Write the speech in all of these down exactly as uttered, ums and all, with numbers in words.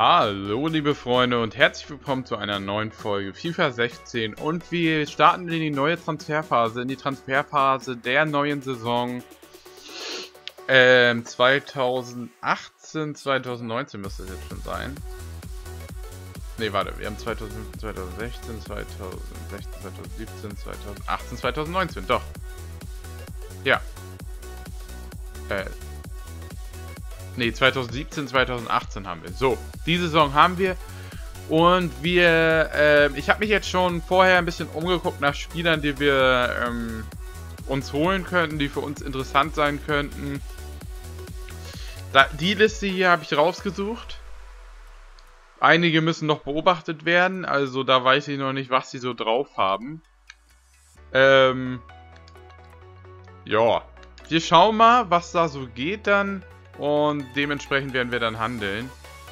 Hallo liebe Freunde und herzlich willkommen zu einer neuen Folge FIFA sechzehn und wir starten in die neue Transferphase, in die Transferphase der neuen Saison ähm, zweitausendachtzehn, zweitausendneunzehn müsste es jetzt schon sein. Ne, warte, wir haben zweitausendfünfzehn, zweitausendsechzehn, zweitausendsechzehn, zweitausendsiebzehn, zweitausendachtzehn, zweitausendneunzehn, doch. Ja. Äh. Ne, zweitausendsiebzehn, zweitausendachtzehn haben wir. So, die Saison haben wir. Und wir, äh, ich habe mich jetzt schon vorher ein bisschen umgeguckt nach Spielern, die wir ähm, uns holen könnten, die für uns interessant sein könnten. Da, die Liste hier habe ich rausgesucht. Einige müssen noch beobachtet werden, also da weiß ich noch nicht, was sie so drauf haben. Ähm, ja, wir schauen mal, was da so geht dann. Und dementsprechend werden wir dann handeln.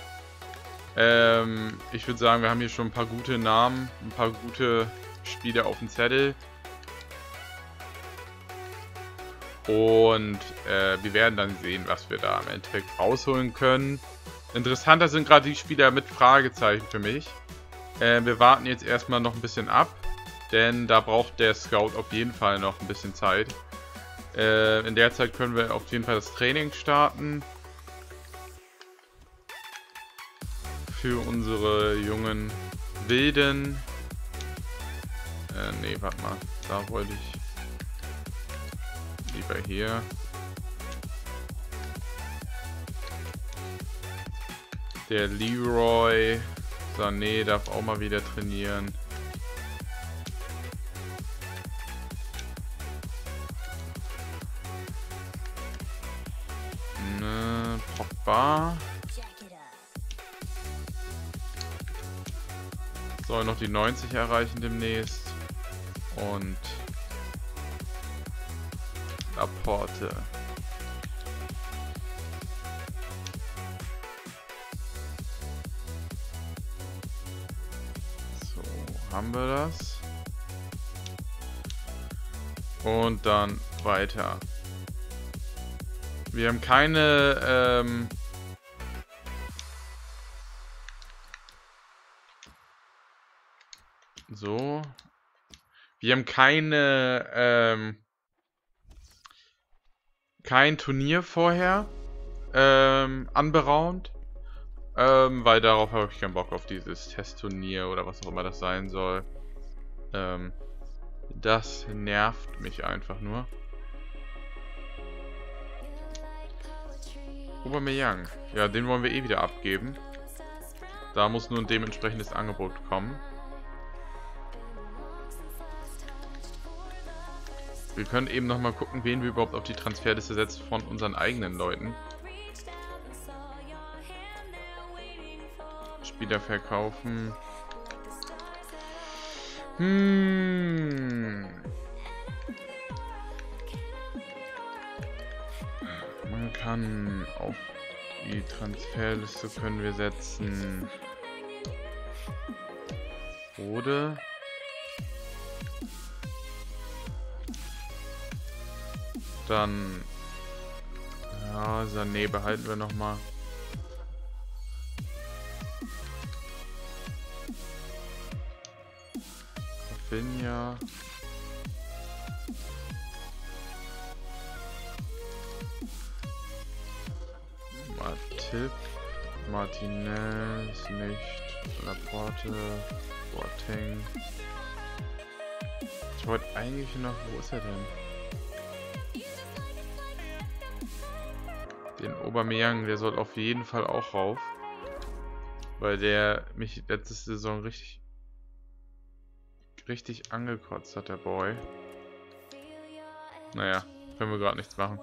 Ähm, ich würde sagen, wir haben hier schon ein paar gute Namen, ein paar gute Spiele auf dem Zettel. Und äh, wir werden dann sehen, was wir da im Endeffekt rausholen können. Interessanter sind gerade die Spieler mit Fragezeichen für mich. Äh, wir warten jetzt erstmal noch ein bisschen ab, denn da braucht der Scout auf jeden Fall noch ein bisschen Zeit. Äh, in der Zeit können wir auf jeden Fall das Training starten. Für unsere jungen Wilden. Äh, nee, warte mal. Da wollte ich lieber hier. Der Leroy Sané darf auch mal wieder trainieren. Ne, Pogba. Soll noch die neunzig erreichen demnächst. Und Laporte. So, haben wir das. Und dann weiter. Wir haben keine ähm, so. Wir haben keine ähm, kein Turnier vorher ähm, anberaumt. Ähm, weil darauf habe ich keinen Bock, auf dieses Testturnier oder was auch immer das sein soll. Ähm, das nervt mich einfach nur. Aubameyang. Ja, den wollen wir eh wieder abgeben. Da muss nur ein dementsprechendes Angebot kommen. Wir können eben nochmal gucken, wen wir überhaupt auf die Transferliste setzen von unseren eigenen Leuten. Spieler verkaufen. Hm. Man kann auf die Transferliste können wir setzen. Oder dann ja, Sané behalten wir noch mal. Rafinha. Matip, Martinez nicht, Laporte, Boateng. Ich wollte eigentlich noch, wo ist er denn? Den Aubameyang, der soll auf jeden Fall auch rauf. Weil der mich letzte Saison richtig richtig angekotzt hat, der Boy. Naja, können wir gerade nichts machen.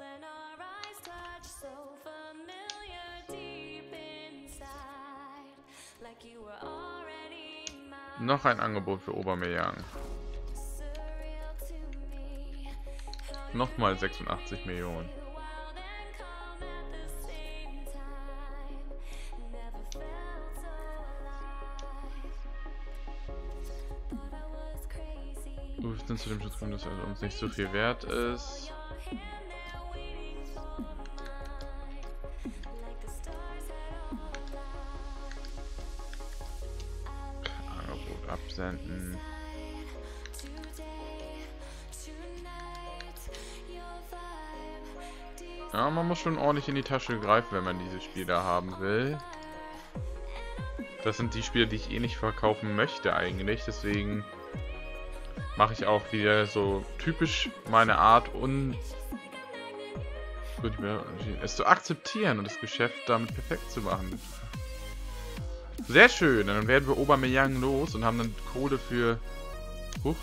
Noch ein Angebot für Aubameyang. Nochmal sechsundachtzig Millionen. Du sind zu dem Schutz kommen, dass er uns nicht so viel wert ist. absenden. Ja, man muss schon ordentlich in die Tasche greifen, wenn man diese Spiele haben will. Das sind die Spiele, die ich eh nicht verkaufen möchte eigentlich. Deswegen mache ich auch wieder so typisch meine Art, un es zu akzeptieren und das Geschäft damit perfekt zu machen. Sehr schön. Dann werden wir Aubameyang los und haben dann Kohle für... Huch.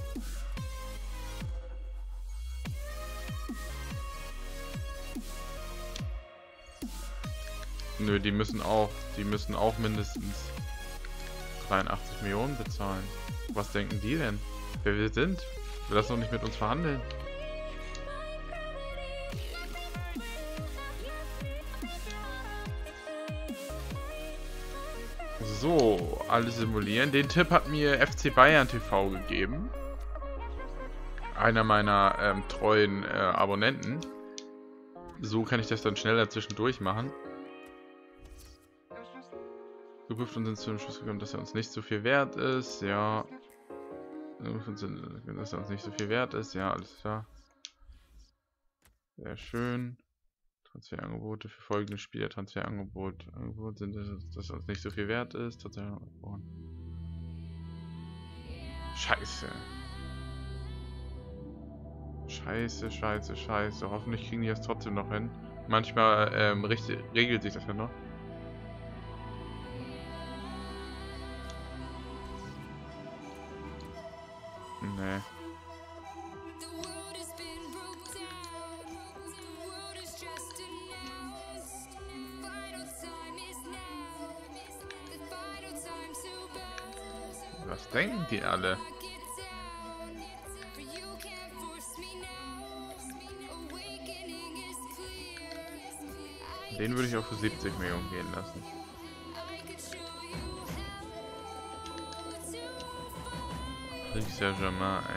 Nö, die müssen auch, die müssen auch mindestens dreiundachtzig Millionen bezahlen. Was denken die denn? Wer wir sind? Will das noch nicht mit uns verhandeln? So, alle simulieren. Den Tipp hat mir F C Bayern T V gegeben. Einer meiner ähm, treuen äh, Abonnenten. So kann ich das dann schneller zwischendurch machen. Geprüft und sind zu dem Schluss gekommen, dass er uns nicht so viel wert ist. Ja. Dass er uns nicht so viel wert ist. Ja, alles klar. Sehr schön. Transferangebote für folgende Spieler. Transferangebot. Angebot sind, dass er uns nicht so viel wert ist. Transferangebot. Scheiße. Scheiße, scheiße, scheiße. Hoffentlich kriegen die das trotzdem noch hin. Manchmal ähm, richtig, regelt sich das ja noch. Nee. Was denken die alle? Den würde ich auch für siebzig Millionen gehen lassen. Paris Saint-Germain, ey.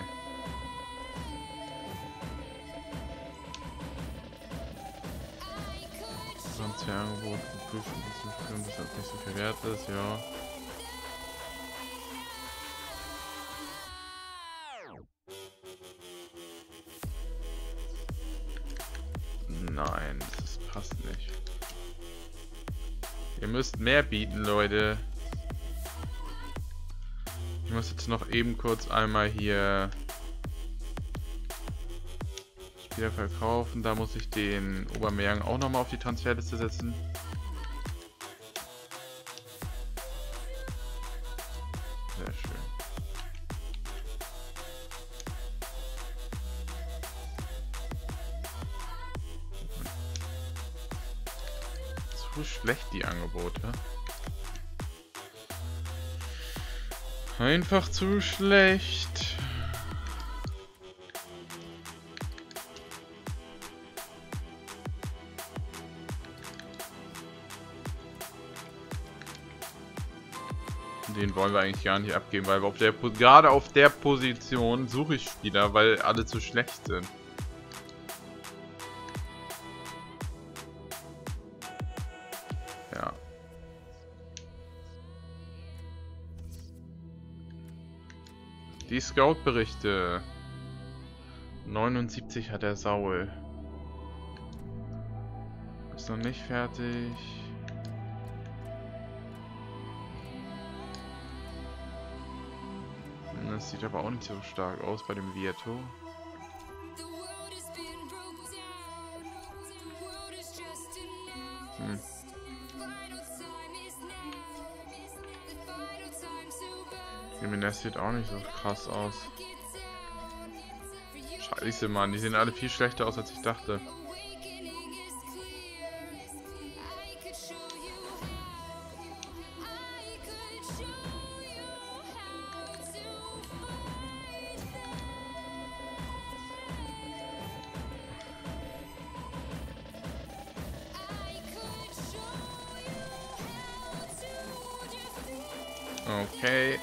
Transferangebot geprüft, dass das nicht so viel wert ist, ja. Nein, das passt nicht. Ihr müsst mehr bieten, Leute. Ich muss jetzt noch eben kurz einmal hier Spieler verkaufen. Da muss ich den Aubameyang auch nochmal auf die Transferliste setzen. Sehr schön. Zu schlecht die Angebote. Einfach zu schlecht. Den wollen wir eigentlich gar nicht abgeben, weil wir auf der, gerade auf der Position suche ich Spieler, weil alle zu schlecht sind. Ja. Die Scout-Berichte. neunundsiebzig hat der Saul. Ist noch nicht fertig. Das sieht aber auch nicht so stark aus bei dem Vieto. Hm. Jimenez sieht auch nicht so krass aus. Scheiße, Mann, die sehen alle viel schlechter aus, als ich dachte. Okay.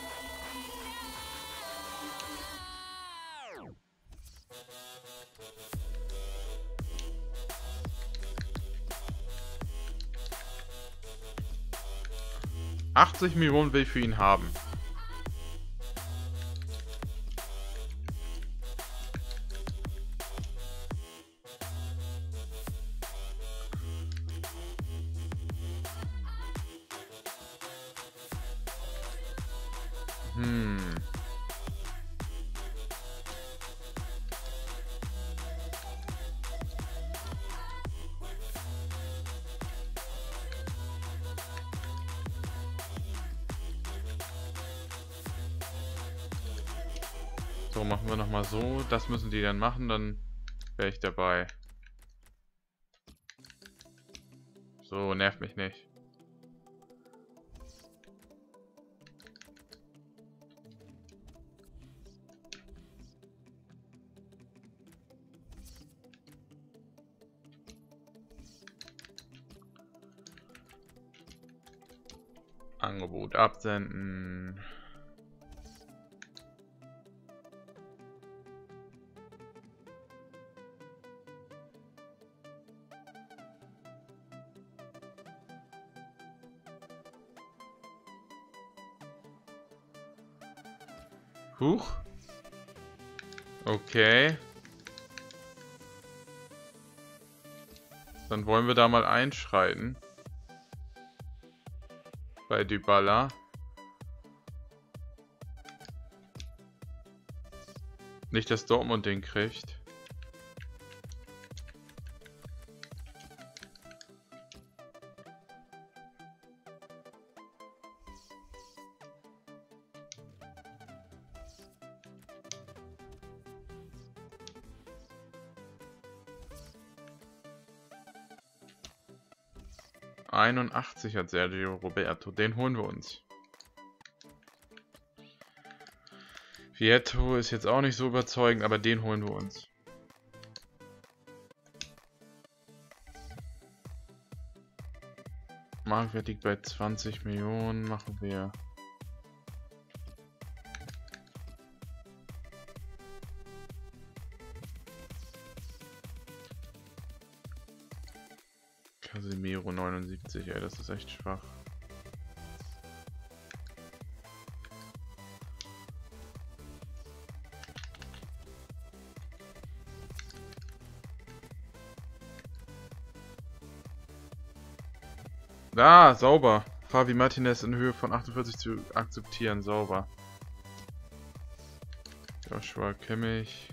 achtzig Millionen will ich für ihn haben. Hm. So, machen wir nochmal so. Das müssen die dann machen, dann wäre ich dabei. So, nervt mich nicht. Angebot absenden. Huch. Okay. Dann wollen wir da mal einschreiten. Bei Dybala. Nicht, dass Dortmund den kriegt. einundachtzig hat Sergio Roberto. Den holen wir uns. Vietto ist jetzt auch nicht so überzeugend, aber den holen wir uns. Marktwert liegt bei zwanzig Millionen. Machen wir. Casemiro neunundsiebzig, ey, das ist echt schwach. Ah, sauber. Javi Martinez in Höhe von achtundvierzig zu akzeptieren, sauber. Joshua Kimmich.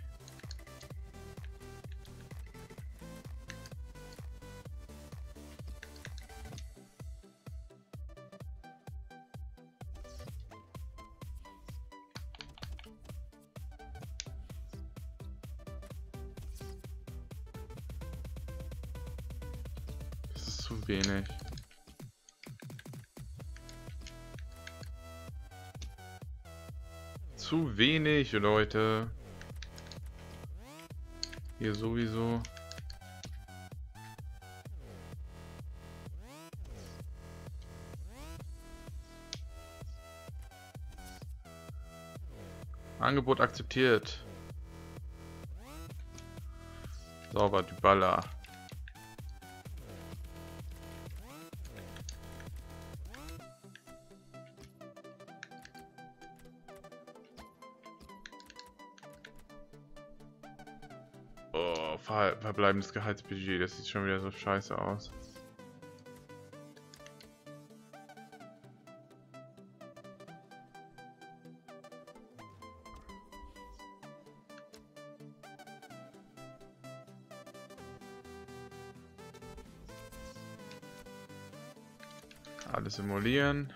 Das ist zu wenig. Zu wenig, Leute. Hier sowieso. Angebot akzeptiert. Sauber, Dybala. Oh, ver verbleibendes Gehaltsbudget, das sieht schon wieder so scheiße aus. Alles simulieren.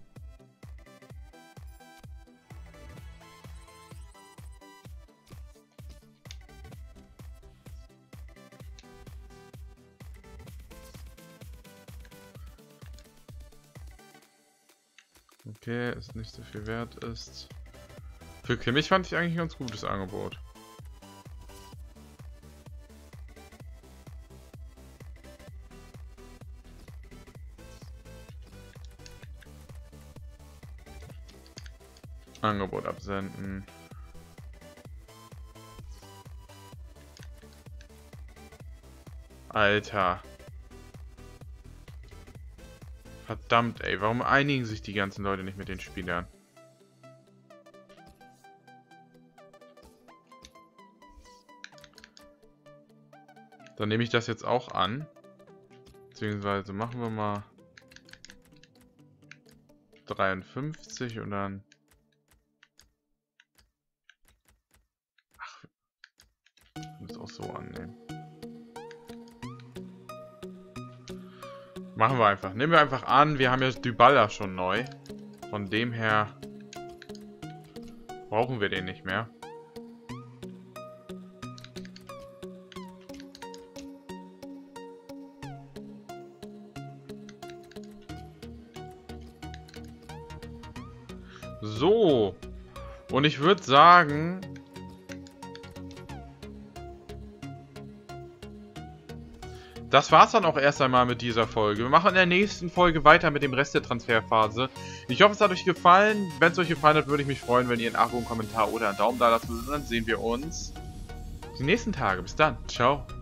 Okay, ist nicht so viel wert ist. Für Kimmich fand ich eigentlich ein ganz gutes Angebot. Angebot absenden. Alter. Verdammt, ey. Warum einigen sich die ganzen Leute nicht mit den Spielern? Dann nehme ich das jetzt auch an. Beziehungsweise machen wir mal dreiundfünfzig und dann so annehmen. Machen wir einfach. Nehmen wir einfach an, wir haben jetzt Dybala schon neu. Von dem her brauchen wir den nicht mehr. So. Und ich würde sagen... Das war's dann auch erst einmal mit dieser Folge. Wir machen in der nächsten Folge weiter mit dem Rest der Transferphase. Ich hoffe, es hat euch gefallen. Wenn es euch gefallen hat, würde ich mich freuen, wenn ihr ein Abo, einen Kommentar oder einen Daumen da lasst. Und dann sehen wir uns die nächsten Tage. Bis dann. Ciao.